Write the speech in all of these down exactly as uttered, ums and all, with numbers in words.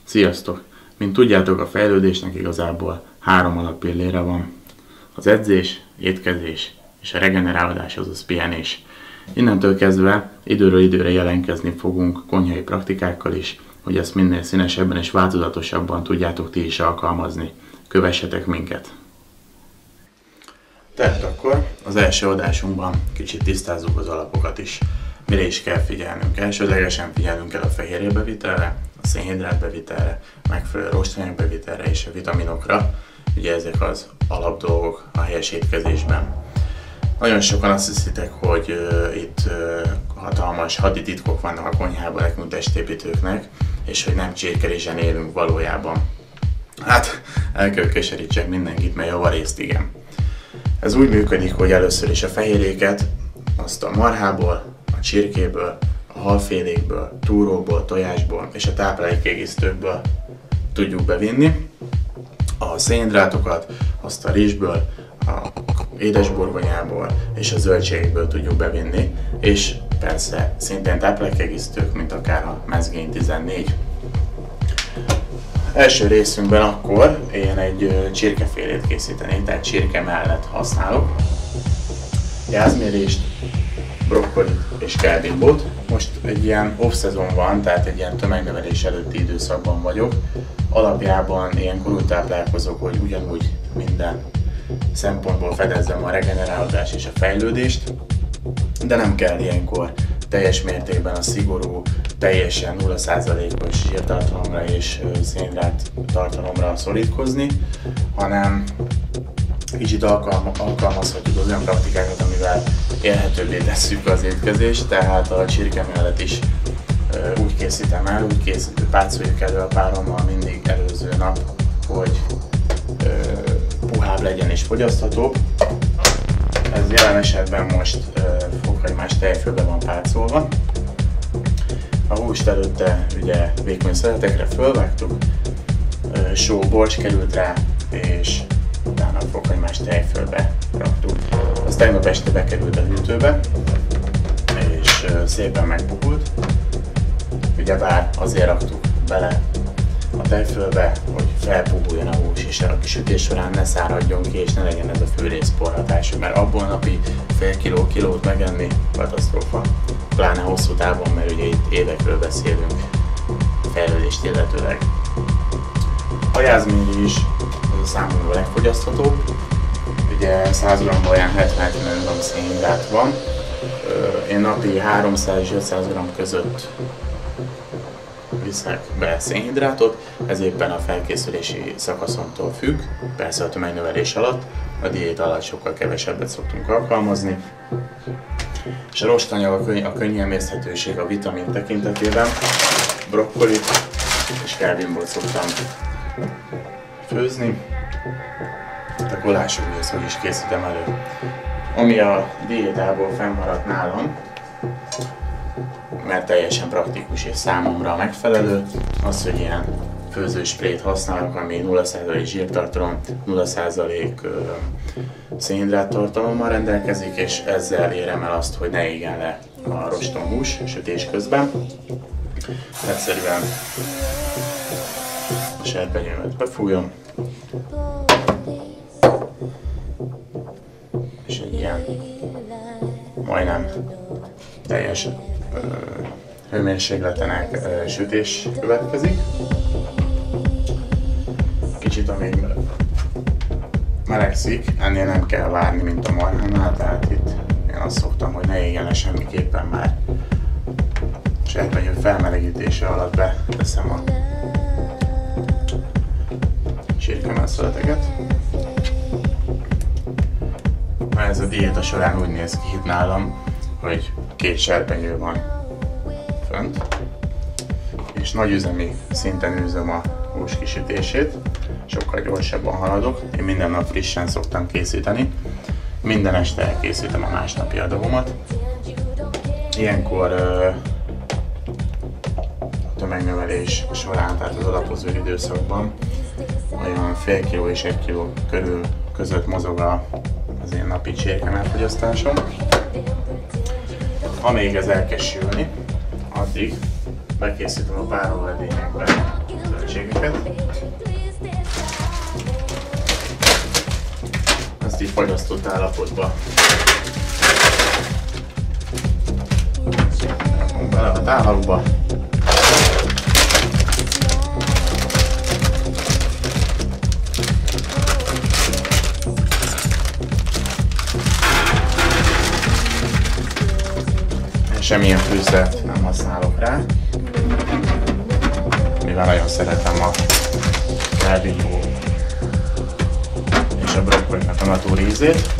Sziasztok! Mint tudjátok, a fejlődésnek igazából három alappillére van. Az edzés, étkezés és a regenerálódás, azaz pihenés. Innentől kezdve időről időre jelentkezni fogunk konyhai praktikákkal is, hogy ezt minél színesebben és változatosabban tudjátok ti is alkalmazni. Kövessetek minket! Tehát akkor az első adásunkban kicsit tisztázzuk az alapokat is. Mire is kell figyelnünk? Elsődlegesen figyelnünk kell a fehérjébevitelre, a szénhidrátbevitelre, megfelelő rostanyag bevitelre és a vitaminokra. Ugye ezek az alapdolgok a helyes étkezésben. Nagyon sokan azt hiszitek, hogy uh, itt uh, hatalmas hadititkok vannak a konyhában nekünk testépítőknek, és hogy nem csirkelésen élünk valójában. Hát, el kell keserítsek mindenkit, mert javarészt igen. Ez úgy működik, hogy először is a fehérjéket, azt a marhából, a csirkéből, a halfélékből, túróból, tojásból és a táplálékkiegészítőkből tudjuk bevinni. A szénhidrátokat azt a rizsből, a édesburgonyából és a zöldségekből tudjuk bevinni, és persze szintén táplálékkiegészítők, mint akár a mezgény tizennégy. Első részünkben akkor én egy csirkefélét készítenék, tehát csirke mellett használok gázmérést, brokkolit és kelbimbót. Most egy ilyen off-szezon van, tehát egy ilyen tömegnövelés előtti időszakban vagyok. Alapjában ilyenkor úgy táplálkozok, hogy ugyanúgy minden szempontból fedezzem a regenerálódást és a fejlődést, de nem kell ilyenkor teljes mértékben a szigorú, teljesen nulla százalékos zsírtartalomra és szénhidrát tartalomra szorítkozni, hanem kicsit alkalma, alkalmazhatjuk az olyan praktikákat, amivel élhetőbbé tesszük az étkezést, tehát a csirke mellett is ö, úgy készítem el, úgy készítő, pácoljuk elő a párommal mindig előző nap, hogy ö, puhább legyen és fogyaszthatóbb. Ez jelen esetben most ö, fokhagymás tejfölbe van pácolva. A húst előtte ugye vékony szeletekre fölvágtuk, ö, só, borcs került rá, és utána a fokhagymás tejfölbe raktuk. Az tegnap este bekerült a hűtőbe, és ö, szépen megpuhult. Ugyebár azért raktuk bele a tejfölbe, hogy felpuhuljon a hús, és a sütés során ne száradjon ki, és ne legyen ez a fűrészporhatás, mert abból napi fél kiló, kilót megenni katasztrófa. Pláne hosszú távon, mert ugye itt évekről beszélünk, fejlődést illetőleg. A gázméri is az a számunkra legfogyaszthatóbb. Ugye száz grammban olyan hetven-hetvenöt gramm szénhidrát van. Én napi háromszáz és ötszáz gramm között viszek be szénhidrátot, ez éppen a felkészülési szakaszomtól függ, persze a tömegnövelés alatt, a diéta alatt sokkal kevesebbet szoktunk alkalmazni. És a rostanyag, a, könny a könnyű emészthetőség a vitamin tekintetében, brokkolit és kelbimbót szoktam főzni, akkor lássuk, hogy ezt hogy is készítem elő. Ami a diétából fennmaradt nálam, mert teljesen praktikus és számomra megfelelő, az, hogy ilyen főzősprét használok, ami nulla százalék zsírtartalom, nulla százalék szénhidrát tartalommal rendelkezik, és ezzel érem el azt, hogy ne égjen le a rostomhús sütés közben. Egyszerűen a serpenyőmet befújom, és egy ilyen majdnem teljes ö, hőmérsékleten ö, sütés következik. Kicsit amíg melegszik, ennél nem kell várni, mint a marhánál, tehát itt én azt szoktam, hogy ne égjen le semmiképpen már. A serpenyő felmelegítése alatt beteszem a csirkemelszeleteket. Ez a diéta során úgy néz ki itt nálam, hogy két serpenyő van fönt, és nagyüzemi szinten űzöm a hús kisütését, sokkal gyorsabban haladok. Én minden nap frissen szoktam készíteni, minden este elkészítem a másnapi adagomat. Ilyenkor ö, a tömegnövelés során, tehát az alapozó időszakban olyan fél kiló és egy kiló körül között mozog az én napi csirke elfogyasztásom. Amíg ez elkezd sülni, addig bekészítem a párolóedényekbe zöldségeket. Ezt így fagyasztott állapotba rakom bele a tálakba. Semmilyen fűszert nem használok rá, mivel nagyon szeretem a kelbimbó és a brokkolinak a natúr ízét.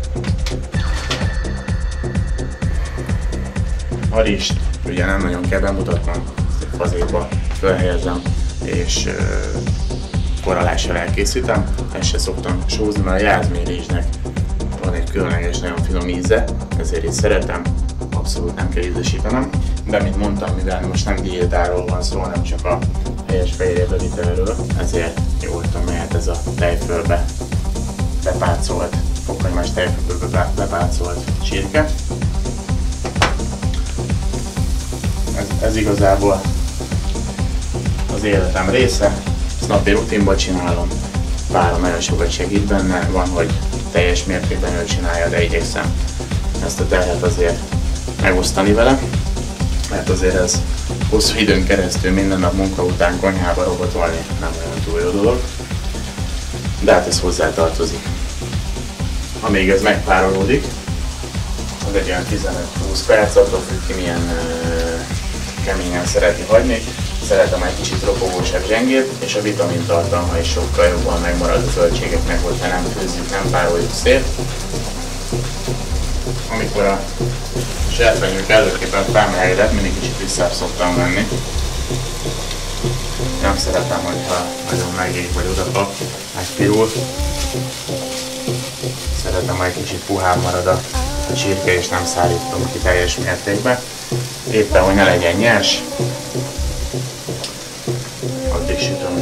A rizst ugye nem nagyon kell bemutatnom, ezt egy fazékba felhelyezem és korralással elkészítem. Ezt se szoktam sózni, mert a jázmény rizsnek van egy különleges, nagyon finom íze, ezért is szeretem. Abszolút nem kell ízesítenem, de mint mondtam, mivel most nem diétáról van szó, hanem csak a helyes fehérjébevitelről, ezért nyugodtan mehet ez a tejfölbe bepácolt, fokhagymás tejfölbe bepácolt csirke. Ez, ez igazából az életem része, ezt napi rutinban csinálom, párom nagyon sokat segít benne, van, hogy teljes mértékben ő csinálja, de igyekszem ezt a terhet azért megosztani vele, mert azért ez hosszú időn keresztül minden nap munka után konyhába robotolni nem olyan túl jó dolog, de hát ez hozzátartozik. Amíg ez megpárolódik, az egy olyan tizenöt-húsz perc, attól függ ki milyen uh, keményen szereti hagyni. Szeretem egy kicsit ropogósabb zsengét, és a vitamintartalma is sokkal jobban megmarad a zöldségeknek, hogyha nem főzzük, nem pároljuk szét. Amikor a serpenyők előképpen felmelegedett, mindig kicsit visszább szoktam venni. Nem szeretem, hogyha nagyon megég vagy odakap, megpirul. Szeretem, ha egy kicsit puhább marad a, a csirke, és nem szárítom ki teljes mértékben. Éppen, hogy ne legyen nyers, addig sütöm.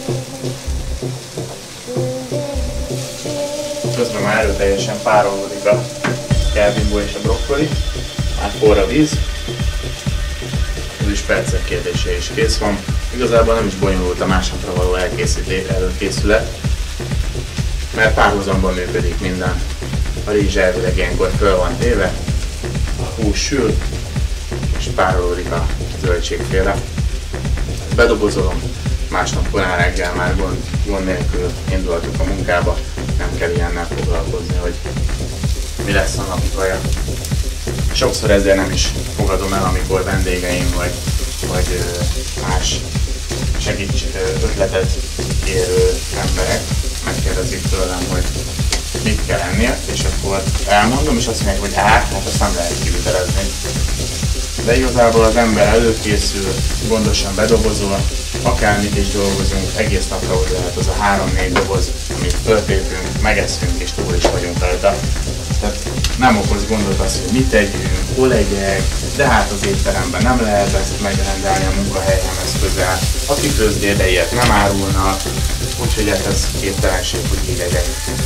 Közben már erőteljesen párolódik a kelbimbó és a brokkoli, hát forr a víz, ez is percek kérdése is kész van. Igazából nem is bonyolult a másnapra való elkészítés, előkészület, mert párhuzamban működik minden. A rizs elvileg ilyenkor föl van téve, a hús sül, és párolódik a zöldségféle. Bedobozolom, másnap korán reggel már gond, gond nélkül indulhatunk a munkába, nem kell ilyennel foglalkozni, hogy mi lesz a napi kaja. Sokszor ezzel nem is fogadom el, amikor vendégeim vagy, vagy más segíts ötletet kérő emberek megkérdezik tőlem, hogy mit kell ennie, és akkor elmondom, és azt mondják, hogy á, hát azt nem lehet kivitelezni. De igazából az ember előkészül, gondosan bedobozol, akármit is dolgozunk, egész napra ott lehet az a három-négy doboz, amit föltépünk, megeszünk és túl is vagyunk rajta. Tehát nem okoz gondot az, hogy mit tegyünk, hol legyek, de hát az étteremben nem lehet ezt megrendelni a munkahelyemhez közel. Aki főzdél, de ilyet nem árulnak, úgyhogy hát ez képtelenség, hogy így legyek.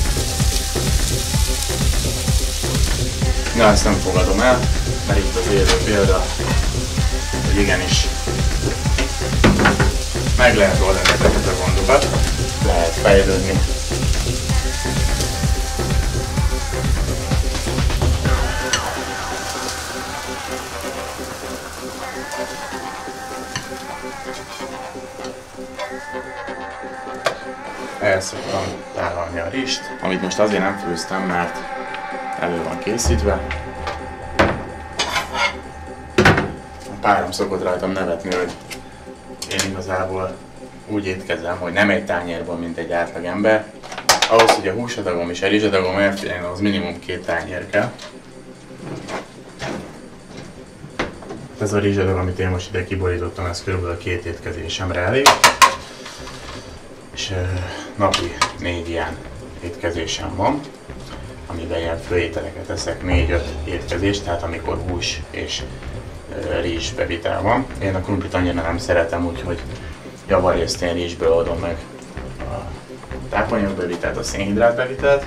Na, ezt nem fogadom el, mert itt az élő példa, hogy igenis meg lehet oldani ezeket a gondokat, lehet fejlődni. El szoktam tálalni a rizst, amit most azért nem főztem, mert elő van készítve. A párom szokott rajtam nevetni, hogy én igazából úgy étkezem, hogy nem egy tányérban, mint egy átlag ember. Ahhoz, hogy a húsadagom és a rizsadagom elférjen, az minimum két tányér kell. Ez a rizsadag, amit én most ide kiborítottam, ez kb. Két étkezésemre elég. És uh, napi négy ilyen étkezésem van, amiben ilyen főételeket eszek, négy-öt étkezést, tehát amikor hús és uh, rizs bevitel van. Én a krumplit annyira nem szeretem, úgyhogy javarészt én rizsből adom meg a tápanyagbevitelt, a szénhidrátbevitelt.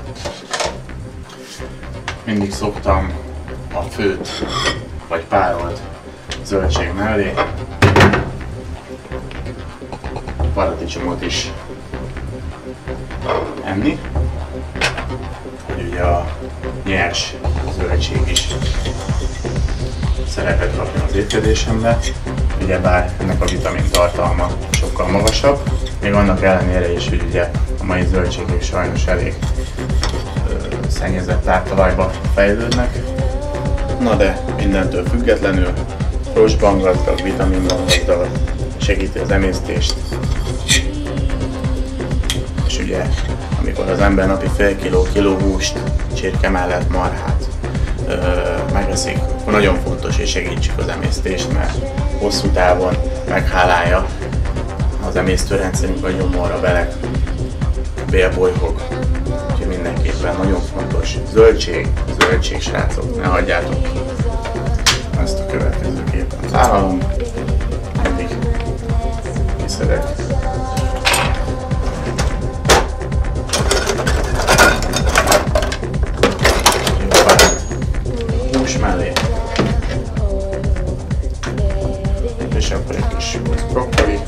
Mindig szoktam a főt vagy párolt zöldség mellé paradicsomot is enni, hogy ugye a nyers zöldség is szerepet kapjon az étkezésembe, ugyebár ennek a vitamin tartalma sokkal magasabb, még annak ellenére is, hogy ugye a mai zöldségek sajnos elég ö, szennyezett táptalajba fejlődnek. Na de mindentől függetlenül rostban gazdag, vitaminban gazdag, segíti az emésztést. És ugye, amikor az ember napi fél kiló, kiló húst, csirke mellett marhát ö, megeszik, akkor nagyon fontos, hogy segítsük az emésztést, mert hosszú távon meghálálja az emésztőrendszerünk a gyomorra belek, bélbolyhok. Úgyhogy mindenképpen nagyon fontos. Zöldség, zöldség srácok, ne hagyjátok ki. Ezt a következőképpen tálalom, eddig kiszedek. Jó pár hús mellé. És akkor egy kis brokkoli.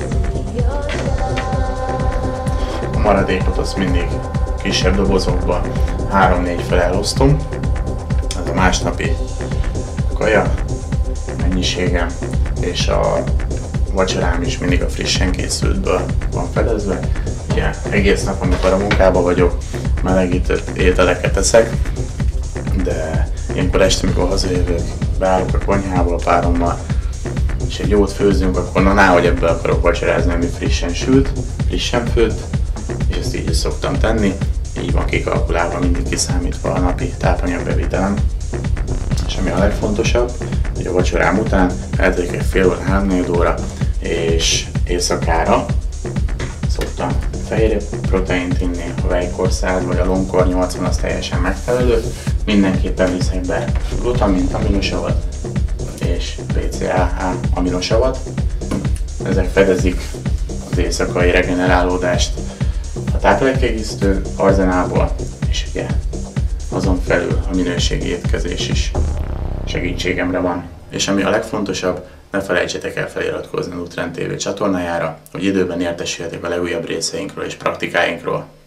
A maradékot azt mindig kisebb dobozokba három-négy fel elosztom. Ez a másnapi kaja mennyiségem, és a vacsorám is mindig a frissen készültből van fedezve. Ugye egész nap, amikor a munkába vagyok, melegített ételeket eszek, de ilyenkor este, amikor hazajövök, beállok a konyhába a párommal, és egy jót főzünk, akkor na náhogy ebből akarok vacsorázni, ami frissen sült, frissen főtt, és ezt így is szoktam tenni. Így van kikalkulálva, mindig kiszámítva a napi tápanyagbevitelem. És ami a legfontosabb, hogy a vacsorám után eltelik egy fél óra, három-négy óra, és éjszakára szoktam fehérje proteint inni, a vejkország vagy a lombkor nyolcvan az teljesen megfelelő. Mindenképpen viszek be glutamint, aminosavat és bé cé á há aminosavat. Ezek fedezik az éjszakai regenerálódást a táplálékkiegészítő arzenálból, és ugye azon felül a minőségi étkezés is segítségemre van. És ami a legfontosabb, ne felejtsetek el feliratkozni a Nutrend té vé csatornájára, hogy időben értesüljetek a legújabb részeinkről és praktikáinkról.